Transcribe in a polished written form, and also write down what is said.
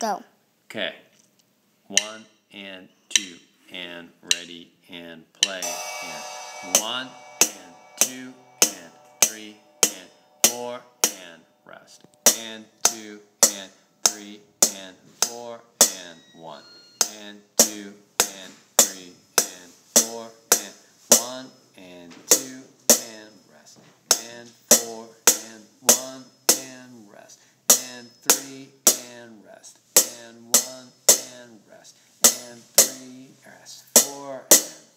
Go. Okay. 1 and 2 and ready and play and 1 and 2 and 3 and 4 and rest and 2 and 3 and 4 and 1 and 2 and 3 and 4 and 1 and 2 and rest and 4 and 1 and rest and 3 and rest and 1 and rest and 3 rest 4 and